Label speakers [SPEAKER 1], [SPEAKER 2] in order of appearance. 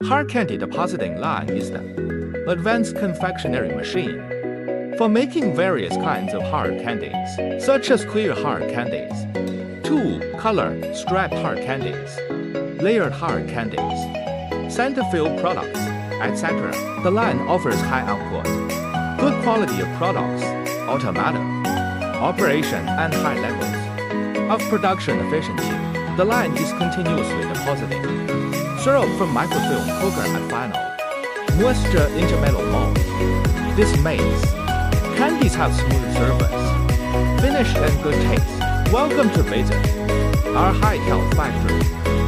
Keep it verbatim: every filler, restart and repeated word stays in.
[SPEAKER 1] Hard candy depositing line is the advanced confectionery machine for making various kinds of hard candies, such as clear hard candies, two color striped hard candies, layered hard candies, center-filled products, et cetera. The line offers high output, good quality of products, automatic operation, and high levels of production efficiency. The line is continuously depositing syrup from microfilm cooker at final moisture into metal mold. This makes candies have smooth surface, finish, and good taste. Welcome to Beijing, our high health factory.